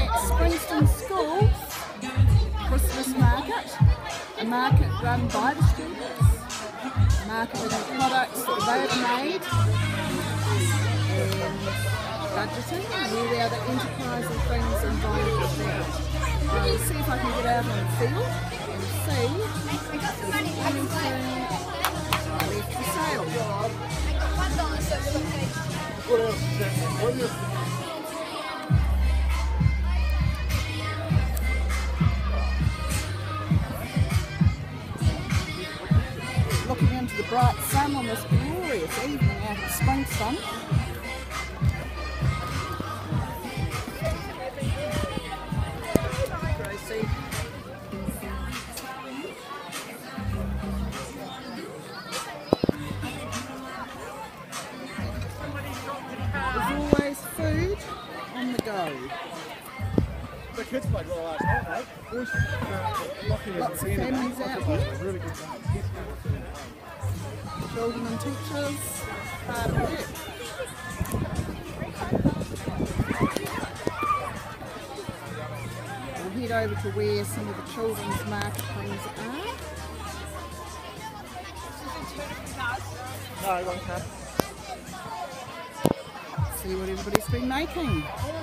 at Springston School's Christmas market, a market run by the students, marketing the products that they've made and budgeting, and all the other enterprising things involved with that. Let's see if I can get out on the field and see if there's anything left for sale. Looking into the bright sun on this glorious evening out at Springston. There's always food on the go. The kids played well last night, mate. Lots of families out here. Children and teachers, hard work. We'll head over to where some of the children's market things are. No, one car. See what everybody's been making.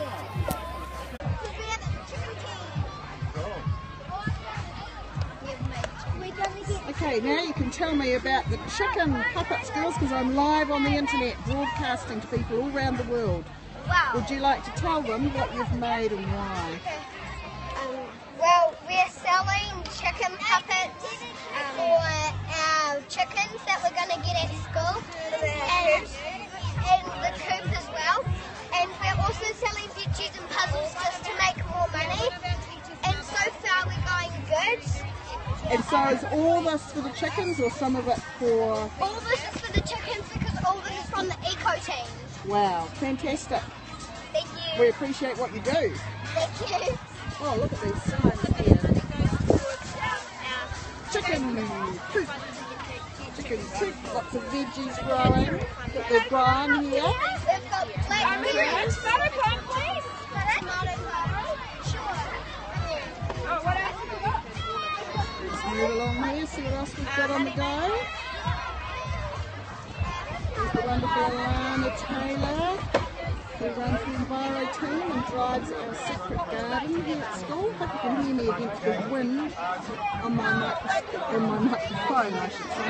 Okay, now you can tell me about the chicken puppet skills, because I'm live on the internet broadcasting to people all around the world. Wow. Would you like to tell them what you've made and why? Well, we're selling chicken puppets for our chickens that we're going to get at school, and the coop as well. And we're also selling veggies and puzzles just to make more money. And so far we're going good. And so is all this for the chickens or some of it for... All this is for the chickens because all this is from the eco team. Wow, fantastic. Thank you. We appreciate what you do. Thank you. Oh, look at these signs here. Chicken coop. Chicken coop. Lots of veggies growing that they've grown here. We've got blackberries. Tomato plant, please. Tomato plant. Sure. Oh, what else have we got? Let's move along here, see what else we've got on the go. There's the wonderful Alana Taylor, who runs the Enviro team and drives our secret garden here at school. Hope you can hear me against the wind on my microphone, I should say.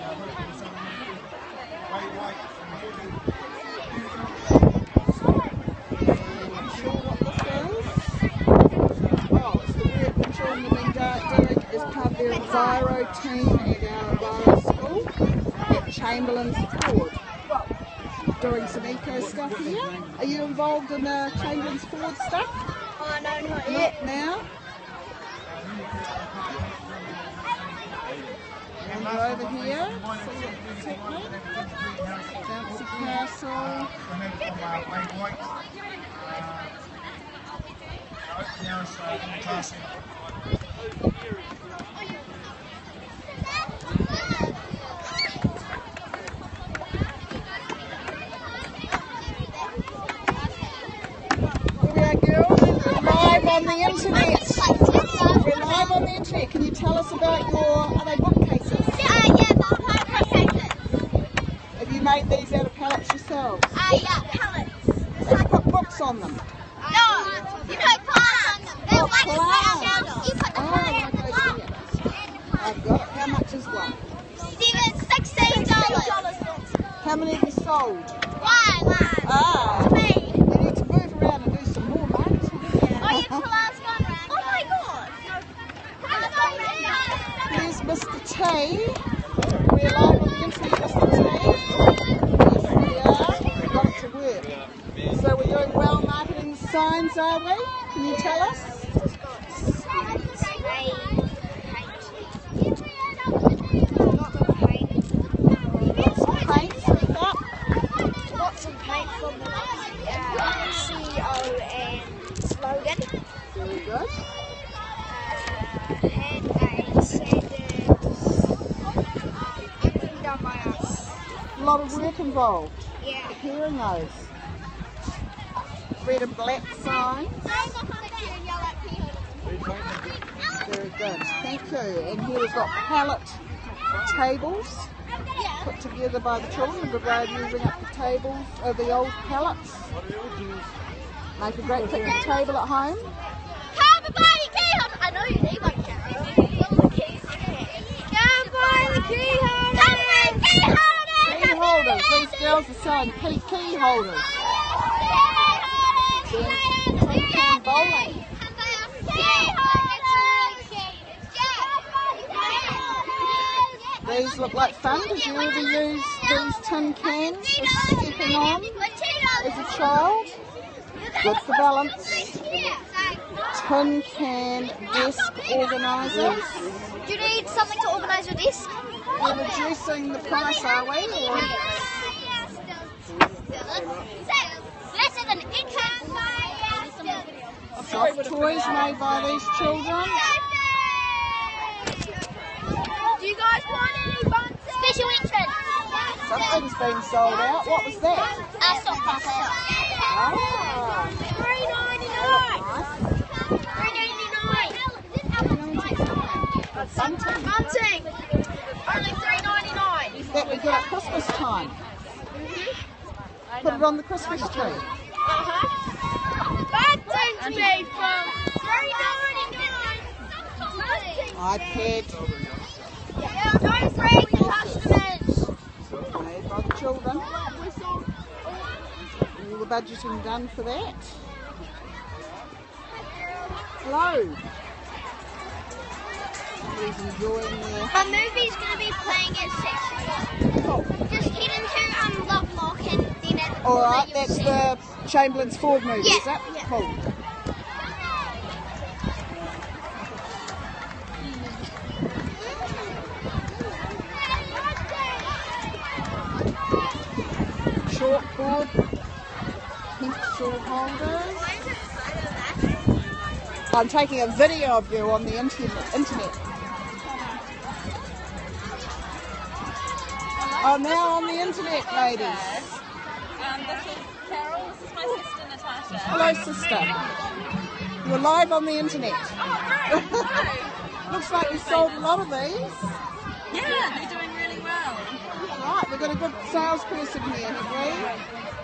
Not sure what this is. Oh, it's the work the children have been doing as part of their Enviro team at our Enviro school at Chamberlain's Ford. Doing some eco stuff here. Are you involved in the Chamberlain's Ford stuff? Oh, no, not Not now. And we're over here. Bouncy Castle. On the internet. We're live on the internet. Can you tell us about your, are they bookcases? Yeah, bookcases. Have you made these out of pallets yourselves? Yeah, pallets. Have you put books on them? No, you put plants on them. They're like plants. You put the plant and the plant. I've got it. How much is one? $16. How many have you sold? One. Ah, To me. you need to move around and do some more, mate. Oh, you the last one. Oh my god. Here's Mr. T. We're live on the internet, Mr. T. Yes, we are. We've got it to work. So we're doing well marketing the signs, are we? Can you tell us? Lots of paint from the CEO and slogan. Very good. Handmade sandals. Done by us. A lot of work involved. Yeah. Hearing those. Red and black signs. Very good. Thank you. And here we've got pallet tables put together by the children. Good way of using up the tables, the old pallets. Make a great picnic table at home. Come buy the key holder. I know you need one, Jerry. Come buy the key holder. Come buy the key holder. Key holders. These girls are selling key holders. Tin bowling. These look like fun. Did you ever use these tin cans for stepping on as a child? Good for balance. Tin can desk organisers. Do you need something to organise your desk? We're reducing the price, are we? Or soft toys made by these children. Do you guys want any buns? Special entrance. Something's been sold out. What was that? Sock puppet. Ah, $3.99. Bunting. Only $3.99. that we get at Christmas time. Put it on the Christmas tree. Bunting's made from $3.99. iPad Don't break the customers. made by the children. All the budgeting done for that. Hello. He's enjoying their... A movie's going to be playing at 6. Oh, Just head into Lovelock and then at the all corner right, you'll that's see the Chamberlain's Ford movie, Yeah, is that? yeah. Cool. Chalkboard, pencil holders. I'm taking a video of you on the internet. Oh, now on the internet, ladies. This is Carol. This is my sister Natasha. Hello, sister. You're live on the internet. Looks like you sold a lot of these. Yeah, they're doing really well. Right, we've got a good salesperson here, have we?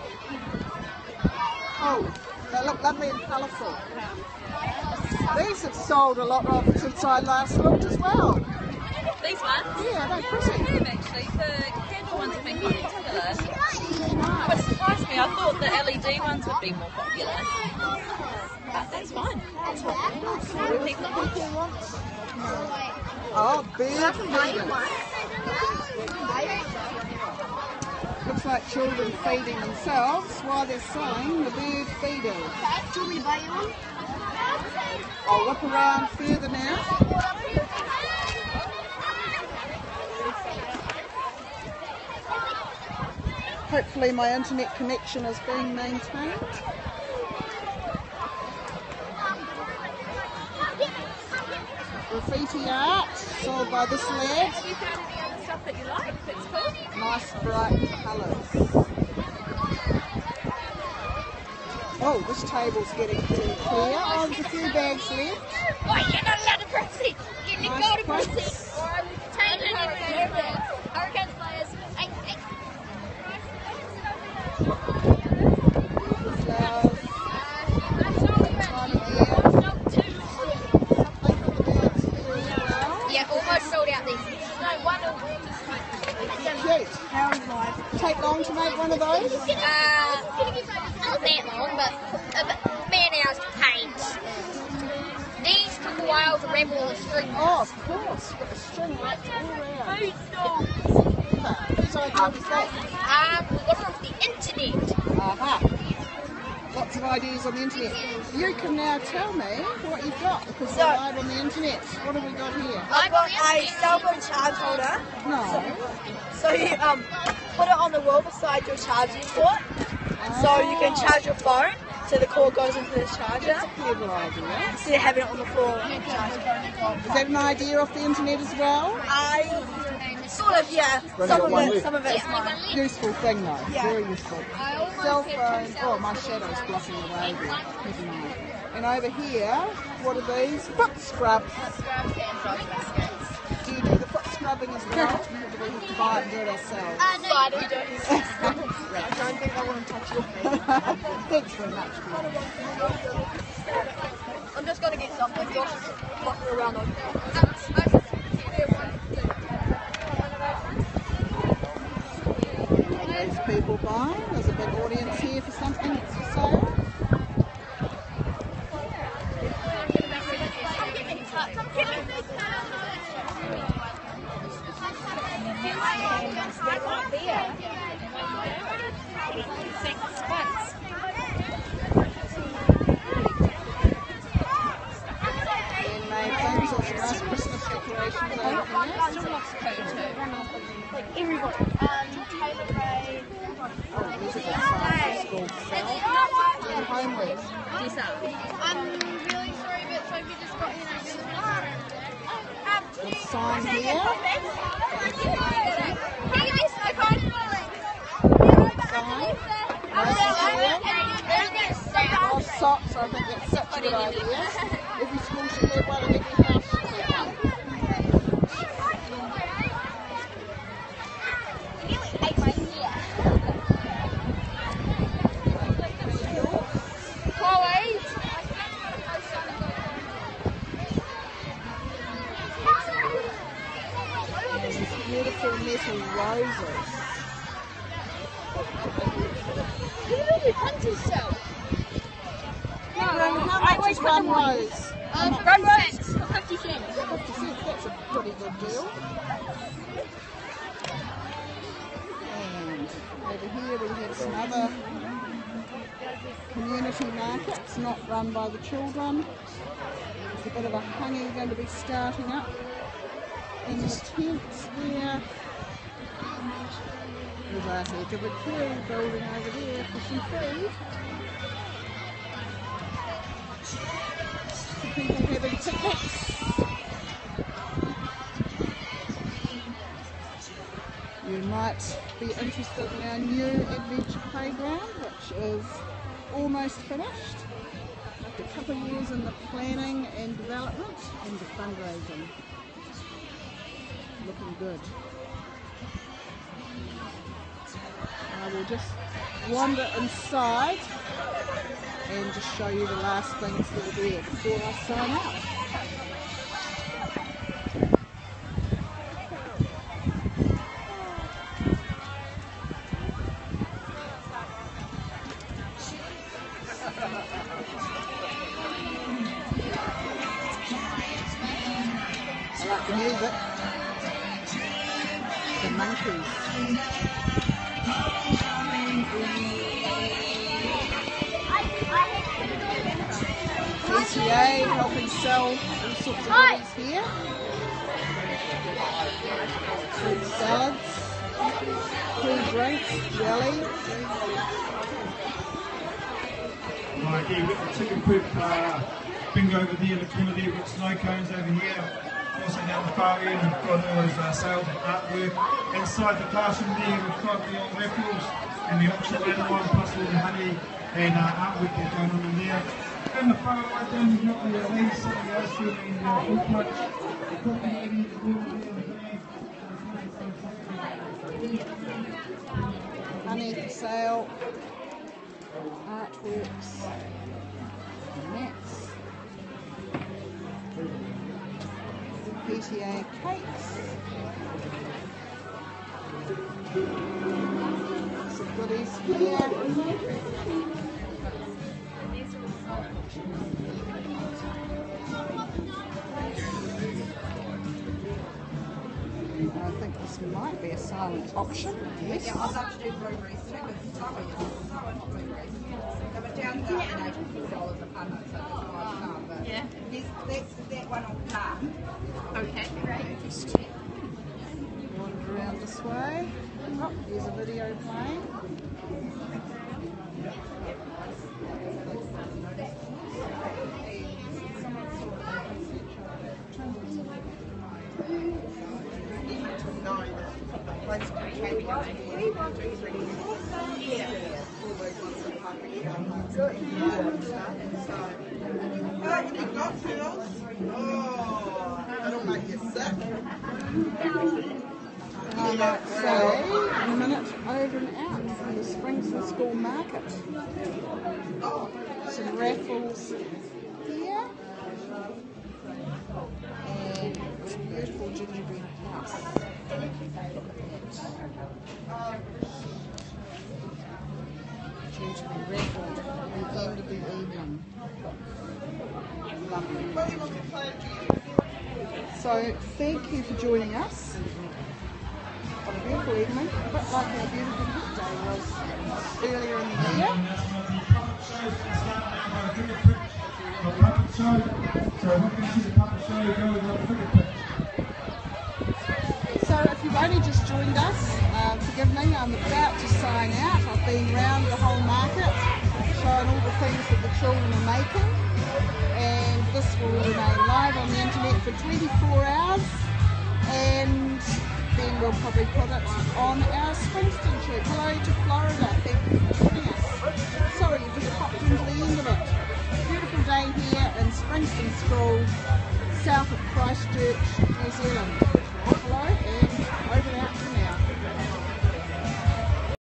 Oh, they look lovely and colourful. These have sold a lot of since I last looked as well. These ones? Yeah, they're Pretty pretty. good actually. The candle ones have been quite popular. But it surprised me. I thought the LED ones would be more popular. But that's fine. That's what people want. Oh, bird feeders. Looks like children feeding themselves while they're selling the bird feeders. Do you want me to buy you one? I'll look around further now. Hopefully my internet connection is being maintained. Graffiti art sold by this lad. Have you found any other stuff that you like? That's cool. Nice bright colours. Oh, this table's getting pretty clear. Oh, there's a few bags left. Oh, you're not allowed to proceed. You can Nice go to place. proceed. Or I will take it. Hurricanes players. Hey. Flowers. Time of year. Something for the birds here as well. Yeah, almost sold out these. No, one of Cute. Take long to make one of those? not that long, but man hours to paint. These took a while to wrap all the string. Oh, of course. Got the string wrapped all around. Whose idea was that? We got it off the internet. Aha. Lots of ideas on the internet. You can now tell me what you've got because you're live on the internet. What have we got here? I've got a cell phone charge holder. No. So you put it on the wall beside your charging port. So you can charge your phone. So the cord goes into the charger. That's a clever idea. Instead of having it on the floor. Is that an idea off the internet as well? Sort of, yeah. Some of it's mine. Useful thing though. Yeah. Very useful. Cell phone. Oh, my shadow's blocking the way there. Never mind. And over here, what are these? Foot scrubs. Scrubs and dog biscuits. Do you do the foot scrubbing as well? Or do we have to buy it and do it ourselves? No, I don't think I want to touch your feet. Thanks very much. I'm just going to get something. Josh is walking around on There's people buying. There's a big audience here for something that's for sale. like everybody. Taylor Ray. Oh, these are good sizes. School sale. Homewares. I'm really sorry, but Sophie just got here and The sign here. Oh, socks, I think that's such a good idea. Every school should have one and every house should have one. Beautiful metal roses. How much is one rose? One rose for 50 cents. 50 cents, that's a pretty good deal. And over here we have some other community markets not run by the children. There's a bit of a hanging going to be starting up in the tents there. There's a heck of a crew building over there for some food. Some people having picnics. You might be interested in our new adventure playground, which is almost finished. After a couple of years in the planning and development and the fundraising. Looking good. I will just wander inside and just show you the last things that are there before I sign out. I like the music. The monkeys. PTA helping sell all sorts of goodies here. Fruit salads, fruit drinks, jelly. Right, yeah, we've got the chicken coop bingo over there in the corner there, we've got snow cones over here. Also down the far end, we've got all those sales and artwork. Inside the classroom there, we've got the old raffles and the optional animal plus all the honey and artwork that's going on in there. In the far right down, we've got the ladies sitting out there and fruit punch. The coffee lady, the water there, Honey for sale, artworks, mats, PTA cakes, some goodies here. I think this might be a silent auction. Yes. Yeah, I'd love to do blueberries too, because it's not blueberries. They were down to $84 a punnet, so that's why I can't. But Yeah. that's that one on par. Okay. Wander around this way. Oh, there's a video playing. That'll make you sick. I might say, in a minute, over and out from the Springston School Market. Some raffles here. And this beautiful gingerbread house. Due to be raffled at the end of the evening. Lovely. So, thank you for joining us. On a beautiful evening, a bit like our beautiful birthday was earlier in the year. So if you've only just joined us, forgive me, I'm about to sign out. I've been round the whole market, showing all the things that the children are making, and this will remain live on the internet for 24 hours, and then we'll probably put it on our Springston trip. Hello to Florida, thank you for joining us. Sorry, you just popped into the end of it. Beautiful day here in Springston School, south of Christchurch, New Zealand. Hello and